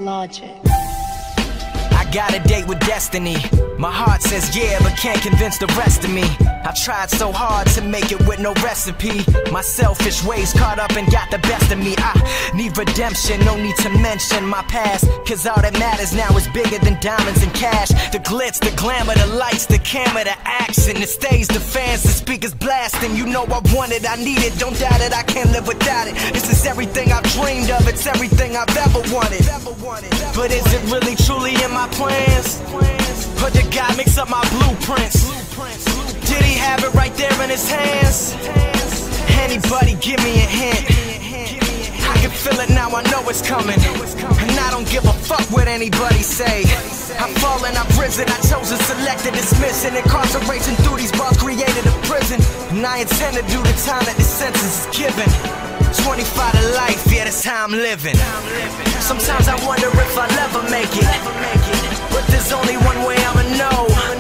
Logic. I got a date with destiny. My heart says yeah, but can't convince the rest of me. I tried so hard to make it with no recipe. My selfish ways caught up and got the best of me. I need redemption, no need to mention my past, cause all that matters now is bigger than diamonds and cash. The glitz, the glamour, the lights, the camera, the action, the stage, the fans, the speakers blasting. You know I want it, I need it, don't doubt it, I can't live without it. This is everything I've dreamed of, it's everything I've ever wanted. But is it really truly in my plans? Or did God mix up my blueprints? Did he have it right there in his hands? Anybody give me a hint? I can feel it now, I know it's coming. And I don't give a fuck what anybody say. I've fallen, I've risen, I chose to select and dismiss. And incarceration through these bars created a prison. And I intend to do the time that this sentence is given. 25 to life, yeah, that's how I'm living. Sometimes I wonder if I'll ever make it, but there's only one way I'ma know.